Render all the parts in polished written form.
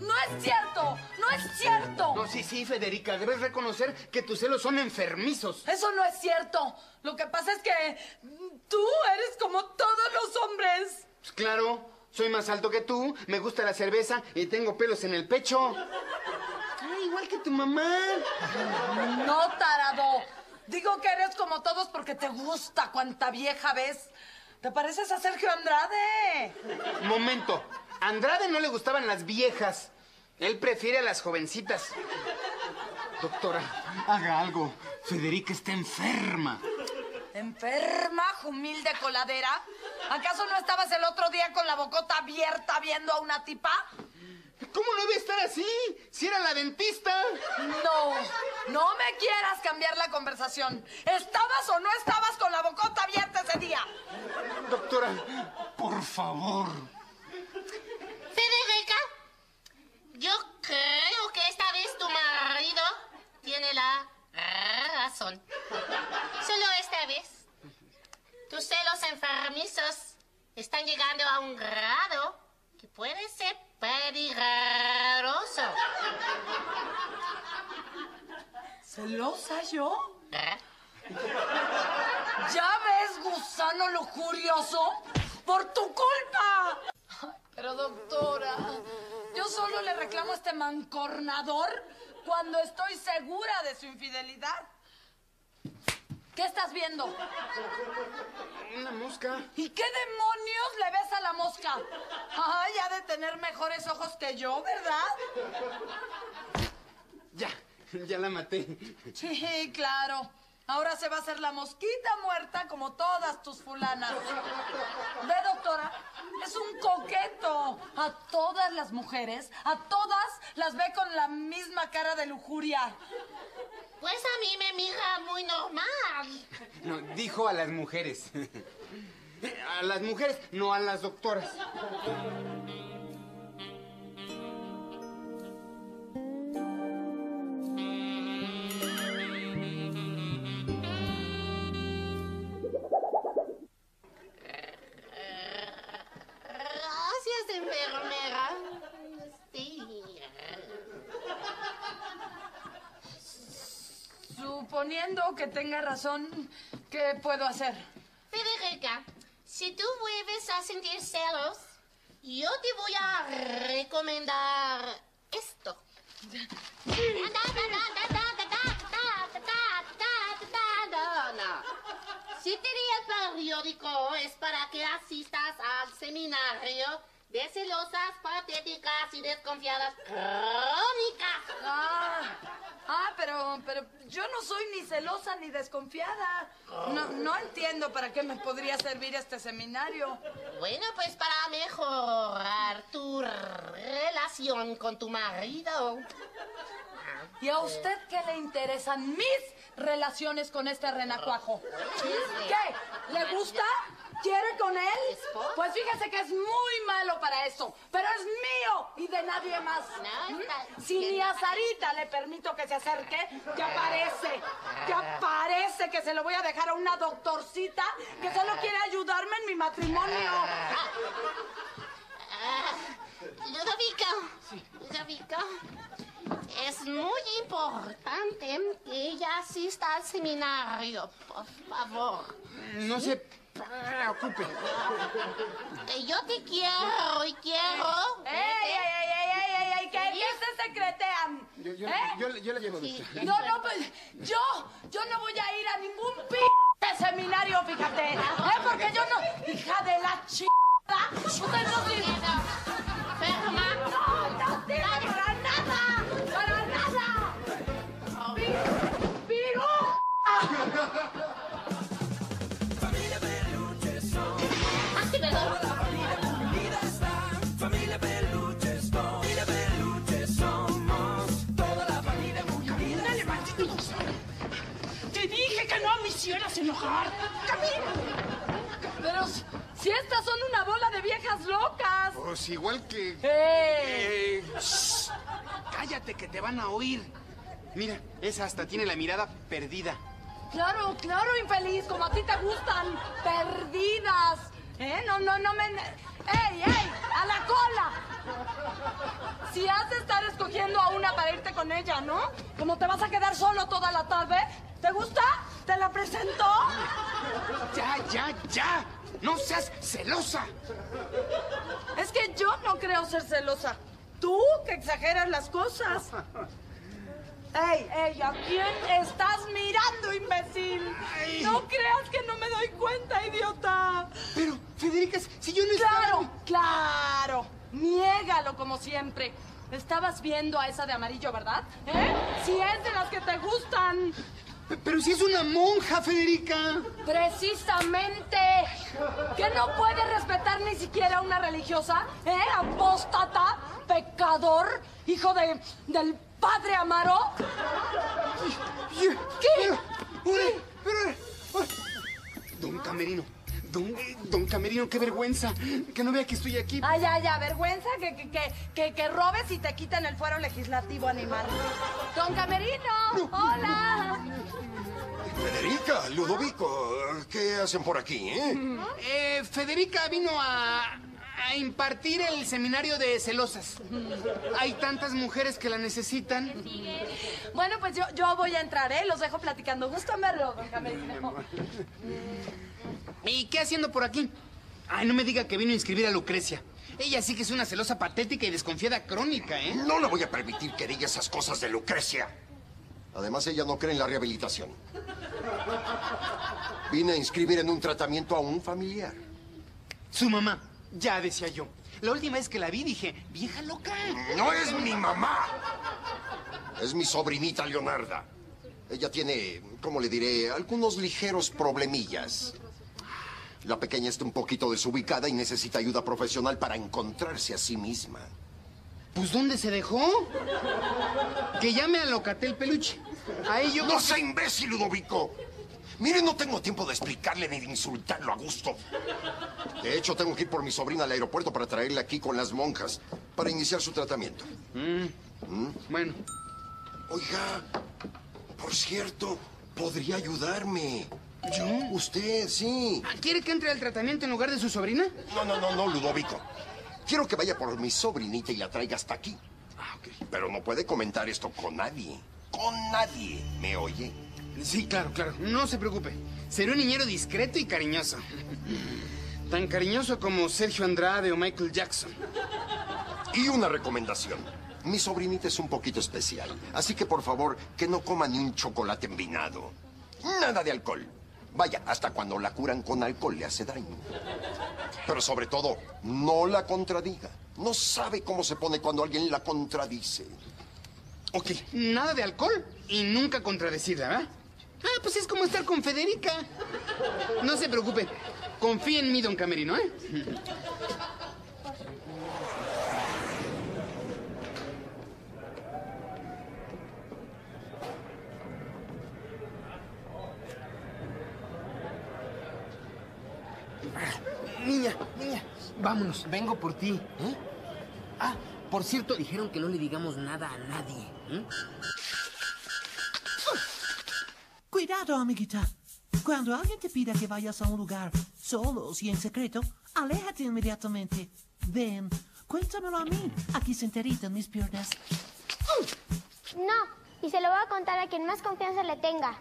¡No es cierto! ¡No es cierto! No, sí, Federica, debes reconocer que tus celos son enfermizos. Eso no es cierto. Lo que pasa es que tú eres como todos los hombres. Pues claro, soy más alto que tú, me gusta la cerveza y tengo pelos en el pecho. Ah, igual que tu mamá. No, tarado. Digo que eres como todos porque te gusta cuanta vieja ves. ¿Te pareces a Sergio Andrade? Momento. A Andrade no le gustaban las viejas. Él prefiere a las jovencitas. Doctora, haga algo. Federica está enferma. ¿Enferma, humilde coladera? ¿Acaso no estabas el otro día con la bocota abierta viendo a una tipa? ¿Cómo no iba a estar así? Si era la dentista. No me quieras cambiar la conversación. ¿Estabas o no estabas con la bocota abierta ese día? Doctora, por favor. Federica, yo creo que esta vez tu marido tiene la razón. Solo esta vez. Tus celos enfermizos están llegando a un grado que puede ser peligroso. ¿Celosa yo? ¿Ya ves, gusano lujurioso? ¡Por tu culpa! Pero doctora, yo solo le reclamo a este mancornador cuando estoy segura de su infidelidad. ¿Qué estás viendo? Una mosca. ¿Y qué demonios le ves a la mosca? Ay, ha de tener mejores ojos que yo, ¿verdad? Ya la maté. Sí, claro. Ahora se va a hacer la mosquita muerta como todas tus fulanas. Ve, doctora, es un coqueto. A todas las mujeres, a todas las ve con la misma cara de lujuria. Pues a mí me mira muy normal. No, dijo a las mujeres. A las mujeres, no a las doctoras. Gracias, enfermera. Sí. Suponiendo que tenga razón, ¿qué puedo hacer? Federica, si tú vuelves a sentir celos, yo te voy a recomendar esto. No. Si te di el periódico es para que asistas al seminario de celosas, patéticas y desconfiadas crónicas. Pero yo no soy ni celosa ni desconfiada. No entiendo para qué me podría servir este seminario. Bueno, pues para mejorar tu relación con tu marido. ¿Y a usted qué le interesan mis relaciones con este renacuajo? ¿Qué? ¿Le gusta? ¿Quiere con él? Pues fíjese que es muy malo para eso, pero es mío y de nadie más. Si ni a Sarita le permito que se acerque, ya parece que se lo voy a dejar a una doctorcita que solo quiere ayudarme en mi matrimonio. Ludovico, es muy importante que ella asista al seminario, por favor. No se preocupe. Yo te quiero y quiero. ¡Ey! ¡Que bien se secretean! Yo la llevo. Sí. No, pues yo no voy a ir a ningún seminario, fíjate. Porque yo no... ¡Hija de la chingada! ¡Usted no tiene... Ferma. ¡No tiene para nada! ¡Para nada! ¡Piru! Familia Peluche son. Así me doy. La familia unida está. Familia Peluche es familia Peluche somos. Toda la familia muy unida. ¡Dale, maldito gusano! ¡Te dije que no me hicieras enojar! ¡Camina! Pero si estas son una bola de viejas locas. Pues igual que... Shh. Cállate que te van a oír. Mira, esa hasta tiene la mirada perdida. Claro, infeliz, como a ti te gustan. Perdidas. No me... ¡Ey! ¡A la cola! si has de estar escogiendo a una para irte con ella, ¿no? Como te vas a quedar solo toda la tarde, ¿te gusta? ¿Te la presento? Ya. No seas celosa. Es que yo no creo ser celosa. Tú que exageras las cosas. ¡Ey! ¿A quién estás mirando, imbécil? Ay. No creas que no me doy cuenta, idiota. Pero, Federica, si yo no estaba... Claro. Niégalo como siempre. Estabas viendo a esa de amarillo, ¿verdad? Si es de las que te gustan. Pero si es una monja, Federica. Precisamente. ¿Que no puede respetar ni siquiera una religiosa? Apóstata, pecador, hijo del padre Amaro. ¿Qué? Pero, Don Camerino. Don Camerino, qué vergüenza. Que no vea que estoy aquí. Ya. Vergüenza que robes y te quiten el fuero legislativo, animal. Don Camerino, hola. Federica, Ludovico, ¿qué hacen por aquí, Federica vino a impartir el seminario de celosas. Hay tantas mujeres que la necesitan. Bueno, pues yo voy a entrar, Los dejo platicando. Gusto en verlo, don Camerino. ¿Y qué haciendo por aquí? Ay, no me diga que vino a inscribir a Lucrecia. Ella sí que es una celosa patética y desconfiada crónica, No le voy a permitir que diga esas cosas de Lucrecia. Además, ella no cree en la rehabilitación. Vine a inscribir en un tratamiento a un familiar. Su mamá, ya decía yo. La última vez que la vi dije, vieja loca. No es mi mamá. Es mi sobrinita Leonarda. Ella tiene, ¿cómo le diré?, algunos ligeros problemillas. La pequeña está un poquito desubicada y necesita ayuda profesional para encontrarse a sí misma. Pues, ¿dónde se dejó? Que llame a Locatel Peluche. Ahí yo... ¡No sea imbécil, Ludovico! Mire, no tengo tiempo de explicarle ni de insultarlo a gusto. De hecho, tengo que ir por mi sobrina al aeropuerto para traerla aquí con las monjas para iniciar su tratamiento. Bueno. Oiga, por cierto, podría ayudarme. ¿Yo? Usted, sí. ¿Quiere que entre al tratamiento en lugar de su sobrina? No, Ludovico. Quiero que vaya por mi sobrinita y la traiga hasta aquí. Ok. Pero no puede comentar esto con nadie. Con nadie. ¿Me oye? Sí, claro. No se preocupe. Seré un niñero discreto y cariñoso. Tan cariñoso como Sergio Andrade o Michael Jackson. Y una recomendación. Mi sobrinita es un poquito especial. Así que, por favor, que no coma ni un chocolate envinado. Nada de alcohol. Vaya, hasta cuando la curan con alcohol le hace daño. Pero sobre todo, no la contradiga. No sabe cómo se pone cuando alguien la contradice. Ok, nada de alcohol y nunca contradecida, ¿verdad? Pues es como estar con Federica. No se preocupe. Confíe en mí, don Camerino, Niña, vámonos, vengo por ti. Por cierto, dijeron que no le digamos nada a nadie. Cuidado, amiguita. Cuando alguien te pida que vayas a un lugar solos y en secreto, aléjate inmediatamente. Ven, cuéntamelo a mí. Aquí sentadita en mis piernas. No, y se lo voy a contar a quien más confianza le tenga.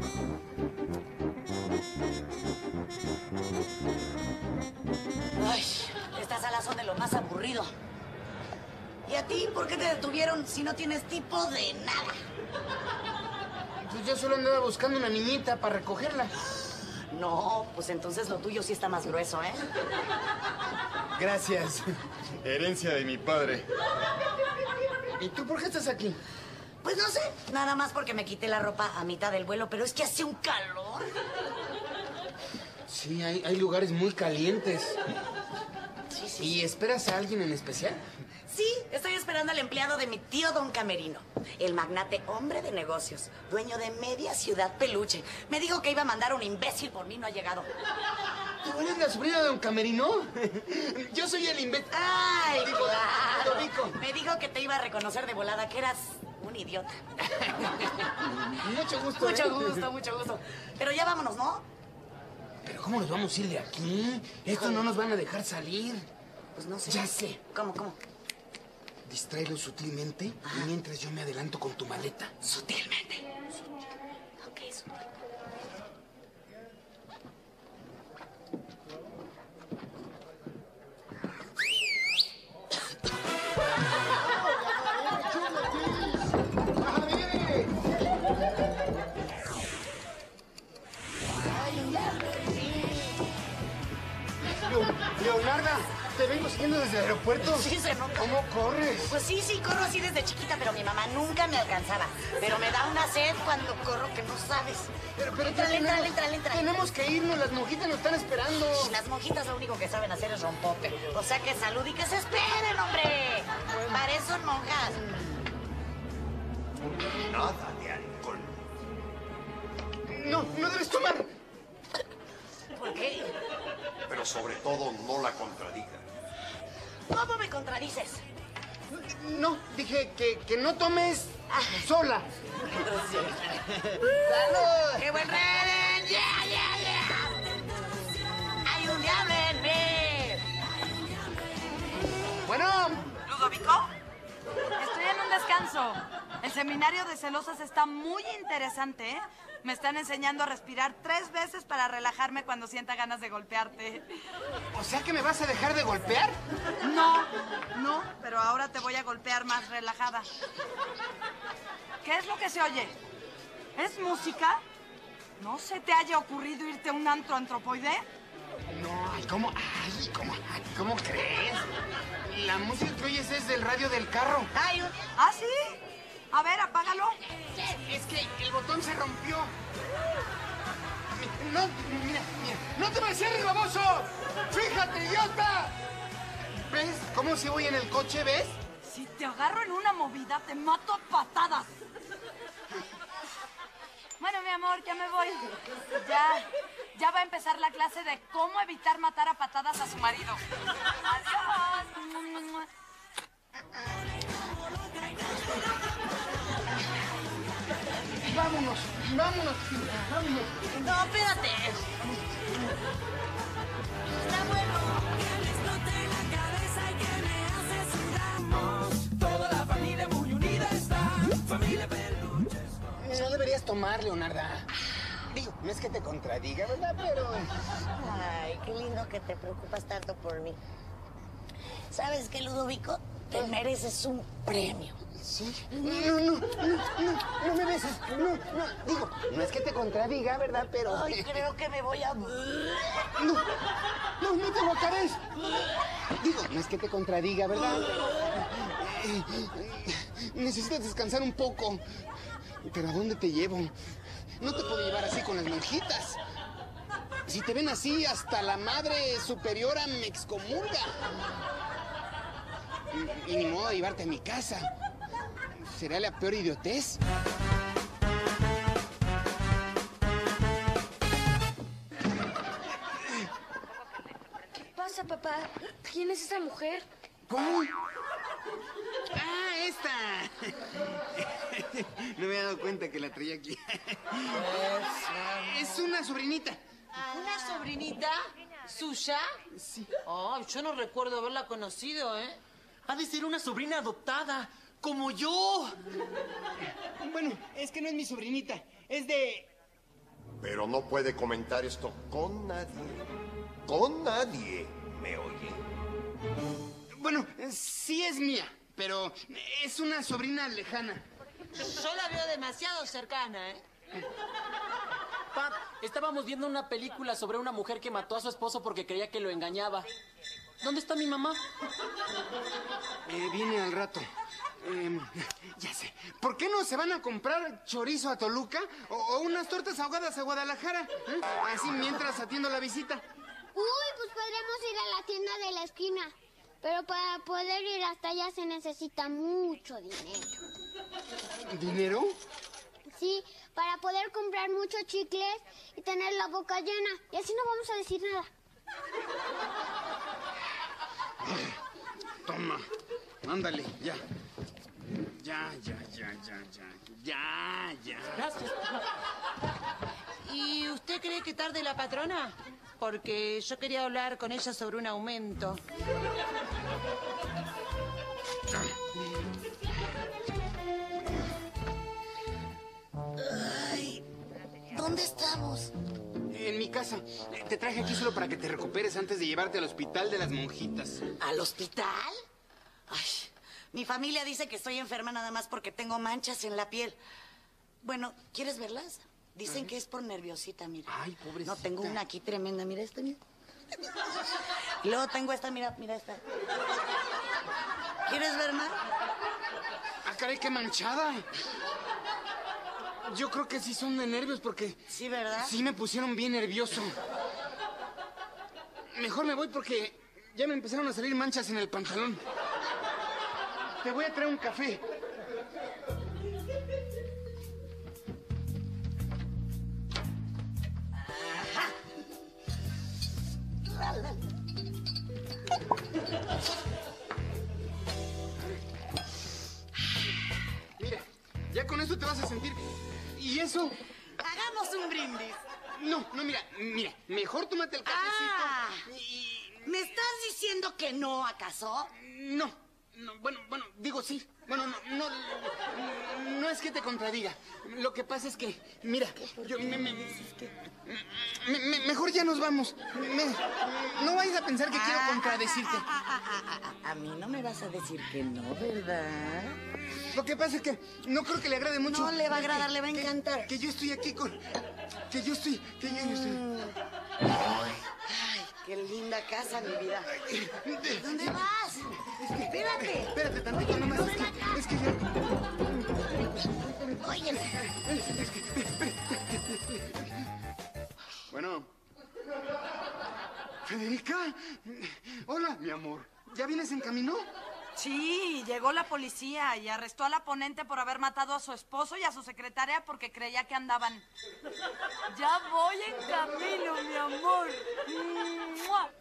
Ay, estas salas son de lo más aburrido. ¿Y a ti por qué te detuvieron si no tienes tipo de nada? Pues yo solo andaba buscando una niñita para recogerla. No, pues entonces lo tuyo sí está más grueso, ¿eh? Gracias. Herencia de mi padre. ¿Y tú por qué estás aquí? Pues no sé, nada más porque me quité la ropa a mitad del vuelo, pero es que hace un calor. Sí, hay lugares muy calientes. Sí. ¿Y esperas a alguien en especial? Sí, estoy esperando al empleado de mi tío Don Camerino, el magnate hombre de negocios, dueño de media ciudad peluche. Me dijo que iba a mandar a un imbécil por mí, no ha llegado. ¿Tú eres la sobrina de Don Camerino? Yo soy el imbécil. ¡Ay, claro! Ludovico. Me dijo que te iba a reconocer de volada, que eras un idiota. Mucho gusto. Mucho gusto. Pero ya vámonos, ¿no? ¿Pero cómo nos vamos a ir de aquí? Estos no nos van a dejar salir. Pues no sé. Ya sé. ¿Cómo? Distráelo sutilmente y mientras yo me adelanto con tu maleta. Sutilmente. Ok, sutilmente. Leonarda, ¿te vengo siguiendo desde el aeropuerto? Sí, se nota. ¿Cómo corres? Pues sí, corro así desde chiquita, pero mi mamá nunca me alcanzaba. Pero me da una sed cuando corro que no sabes. Pero entra. Tenemos que irnos, las monjitas nos están esperando. Las monjitas lo único que saben hacer es rompope. O sea que salud y que se esperen, hombre. Para eso son monjas. Nada de alcohol. No debes tomar. ¿Por qué? Pero sobre todo, no la contradiga. ¿Cómo me contradices? No, dije que no tomes sola. ¡Salud! ¡Qué buen rey! ¡Yeah! ¡Hay un diablo en mí! Bueno. ¿Ludovico? Estoy en un descanso. El seminario de celosas está muy interesante, ¿eh? Me están enseñando a respirar 3 veces para relajarme cuando sienta ganas de golpearte. ¿O sea que me vas a dejar de golpear? No, pero ahora te voy a golpear más relajada. ¿Qué es lo que se oye? ¿Es música? ¿No se te haya ocurrido irte a un antro antropoide? No, ¿cómo crees? La música que oyes es del radio del carro. ¿Ah, sí? A ver, apágalo. Es que el botón se rompió. No, mira, no te me cierres, baboso. Fíjate, idiota. ¿Ves cómo se voy en el coche, ves? Si te agarro en una movida, te mato a patadas. Bueno, mi amor, ya me voy. Ya va a empezar la clase de cómo evitar matar a patadas a su marido. Adiós. Vámonos. No, espérate. Está bueno. Toda la familia muy unida está. Familia Peluches. No deberías tomar, Leonarda. Digo, no es que te contradiga, ¿verdad? Pero... Ay, qué lindo que te preocupas tanto por mí. ¿Sabes qué, Ludovico? Te mereces un premio. ¿Sí? No me beses. No. Digo, no es que te contradiga, ¿verdad? Pero... Ay, creo que me voy a... No te guacares. Digo, no es que te contradiga, ¿verdad? Necesitas descansar un poco. ¿Pero a dónde te llevo? No te puedo llevar así con las monjitas. Si te ven así, hasta la madre superiora me excomulga. Y ni modo de llevarte a mi casa. ¿Será la peor idiotez? ¿Qué pasa, papá? ¿Quién es esa mujer? ¿Cómo? ¡Ah, esta! No me he dado cuenta que la traía aquí. Es una sobrinita. ¿Una sobrinita? ¿Suya? Sí. Ay, yo no recuerdo haberla conocido, ¿eh? Ha de ser una sobrina adoptada, como yo. Bueno, es que no es mi sobrinita, es de... Pero no puede comentar esto con nadie. Con nadie, ¿me oye? Bueno, sí es mía, pero es una sobrina lejana. Yo la veo demasiado cercana, ¿eh? Pap, estábamos viendo una película sobre una mujer que mató a su esposo porque creía que lo engañaba. ¿Dónde está mi mamá? Viene al rato. Ya sé. ¿Por qué no se van a comprar chorizo a Toluca o unas tortas ahogadas a Guadalajara? Así mientras atiendo la visita. Uy, pues podremos ir a la tienda de la esquina. Pero para poder ir hasta allá se necesita mucho dinero. ¿Dinero? Sí, para poder comprar muchos chicles y tener la boca llena. Y así no vamos a decir nada. Toma. Ándale, ya. Ya. Gracias. ¿Y usted cree que tarde la patrona? Porque yo quería hablar con ella sobre un aumento. pasa? Te traje aquí solo para que te recuperes antes de llevarte al hospital de las monjitas. ¿Al hospital? Ay, mi familia dice que estoy enferma nada más porque tengo manchas en la piel. Bueno, ¿quieres verlas? Dicen que es por nerviosita, mira. Ay, pobrecita. No, tengo una aquí tremenda, mira esta, mira. Y luego tengo esta, mira esta. ¿Quieres ver más? Ah, caray, qué manchada. Yo creo que sí son de nervios porque... Sí, ¿verdad? Sí me pusieron bien nervioso. Mejor me voy porque ya me empezaron a salir manchas en el pantalón. Te voy a traer un café. Mira, ya con esto te vas a sentir... ¿Y eso? Hagamos un brindis. No, mira, mejor tómate el cafecito. ¿Me estás diciendo que no, acaso? No, bueno, digo sí. Bueno, no es que te contradiga. Lo que pasa es que, mira, yo mejor ya nos vamos. No vayas a pensar que quiero contradecirte. A mí no me vas a decir que no, ¿verdad? Lo que pasa es que no creo que le agrade mucho. No le va a agradar, le va a encantar. Que yo estoy aquí con... Que yo estoy... Ay, qué linda casa, mi vida. ¿Dónde vas? Espérate. Espérate tantito nomás. Es que ya... Oye. Bueno. Federica. Hola, mi amor. ¿Ya vienes en camino? Sí, llegó la policía y arrestó a la ponente por haber matado a su esposo y a su secretaria porque creía que andaban. Ya voy en camino, mi amor. ¡Mua!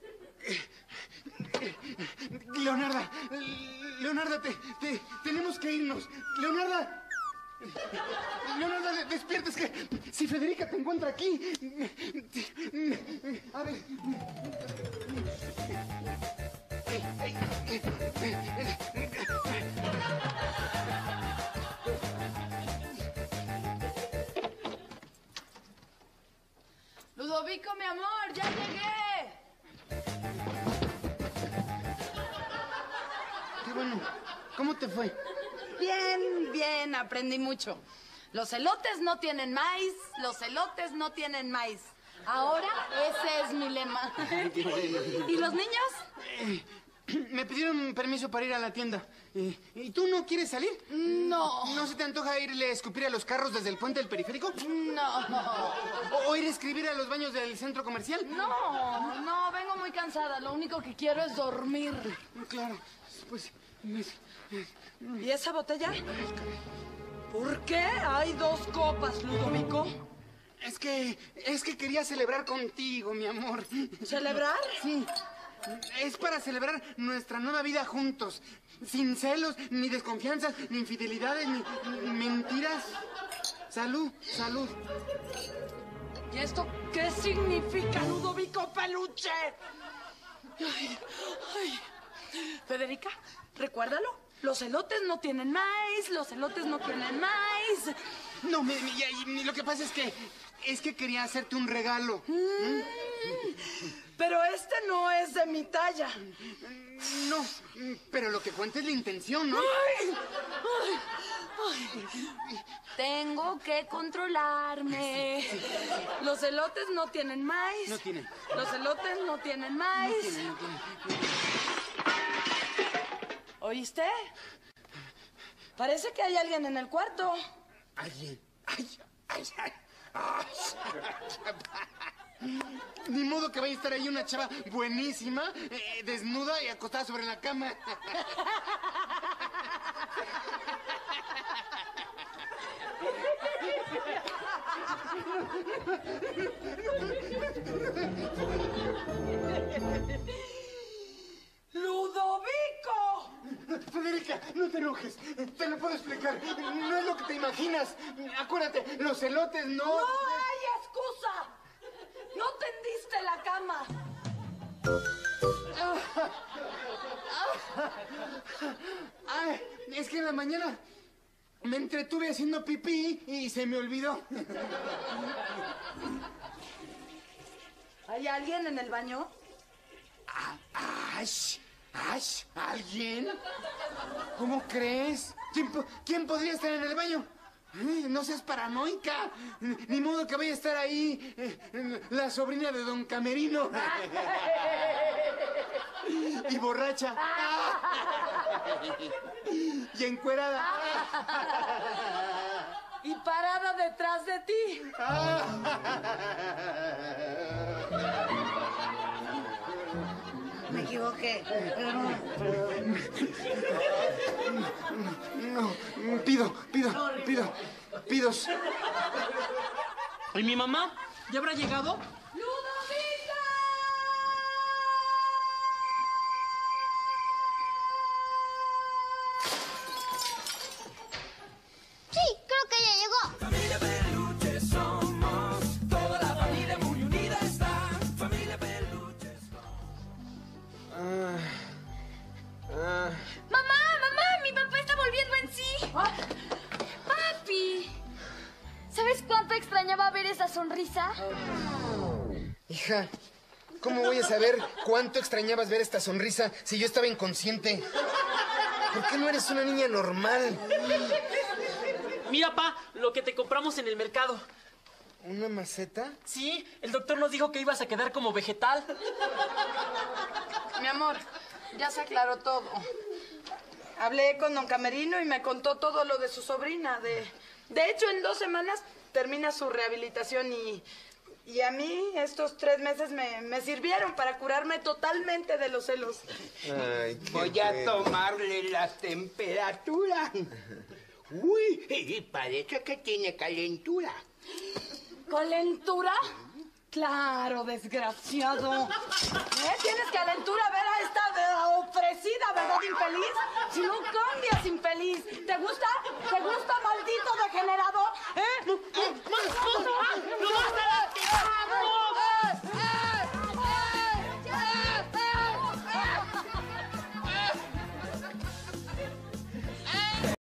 Leonarda, tenemos que irnos. Leonarda, despierta, es que si Federica te encuentra aquí... A ver... Ludovico, mi amor, ya llegué. Qué bueno. ¿Cómo te fue? Bien, aprendí mucho. Los elotes no tienen maíz, los elotes no tienen maíz. Ahora ese es mi lema. ¿Y los niños? Me pidieron permiso para ir a la tienda. ¿Y tú no quieres salir? No. ¿No se te antoja irle a escupir a los carros desde el puente del periférico? No. ¿O ir a escribir a los baños del centro comercial? No, vengo muy cansada. Lo único que quiero es dormir. Claro, pues... ¿Y esa botella? ¿Por qué hay 2 copas, Ludovico? Es que quería celebrar contigo, mi amor. ¿Celebrar? Sí. Es para celebrar nuestra nueva vida juntos. Sin celos, ni desconfianzas, ni infidelidades, ni mentiras. Salud. ¿Y esto qué significa, Ludovico Peluche? Ay. Federica, recuérdalo. Los elotes no tienen maíz, los elotes no tienen maíz. No, lo que pasa es que quería hacerte un regalo. Pero este no es de mi talla. No, pero lo que cuenta es la intención, ¿no? Ay. Tengo que controlarme. Los elotes no tienen maíz. No tienen. Los elotes no tienen maíz. No tienen. ¿Oíste? Parece que hay alguien en el cuarto. ¿Alguien? Ni modo que vaya a estar ahí una chava buenísima, desnuda y acostada sobre la cama. ¡Ludovico! Federica, no te enojes. Te lo puedo explicar. No es lo que te imaginas. Acuérdate, los elotes no... ¡No hay excusa! ¡No tendiste la cama! Es que en la mañana me entretuve haciendo pipí y se me olvidó. ¿Hay alguien en el baño? ¡Ash! ¿Alguien? ¿Cómo crees? ¿Quién podría estar en el baño? No seas paranoica. Ni modo que vaya a estar ahí la sobrina de don Camerino. Y borracha. Y encuerada. Y parada detrás de ti. Me equivoqué. No, pidos. ¿Y mi mamá? ¿Ya habrá llegado? Sí, creo que ya llegó. Familia Peluche somos, toda la familia muy unida está. Familia Peluche ¡Mamá! ¡Mi papá está volviendo en sí! ¡Papi! ¿Sabes cuánto extrañaba ver esa sonrisa? Hija, ¿cómo voy a saber cuánto extrañabas ver esta sonrisa si yo estaba inconsciente? ¿Por qué no eres una niña normal? Mira, pa, lo que te compramos en el mercado. ¿Una maceta? Sí, el doctor nos dijo que ibas a quedar como vegetal. Mi amor, ya se aclaró todo. Hablé con don Camerino y me contó todo lo de su sobrina. De hecho, en 2 semanas termina su rehabilitación y a mí estos 3 meses me sirvieron para curarme totalmente de los celos. Ay, voy a tomarle la temperatura. Uy, y parece que tiene calentura. ¿Calentura? Claro, desgraciado. ¿Tienes calentura ver a esta ofrecida, verdad, infeliz? Si no cambias, infeliz. ¿Te gusta? ¿Te gusta, maldito degenerado? ¡No basta!